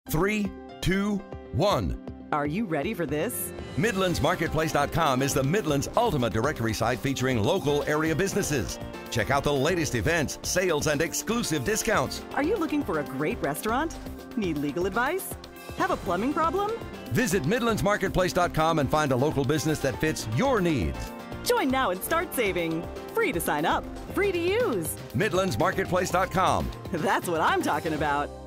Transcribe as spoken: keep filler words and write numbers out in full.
Three, two, one. Are you ready for this? Midlands Marketplace dot com is the Midlands ultimate directory site featuring local area businesses. Check out the latest events, sales, and exclusive discounts. Are you looking for a great restaurant? Need legal advice? Have a plumbing problem? Visit Midlands Marketplace dot com and find a local business that fits your needs. Join now and start saving. Free to sign up, free to use. Midlands Marketplace dot com. That's what I'm talking about.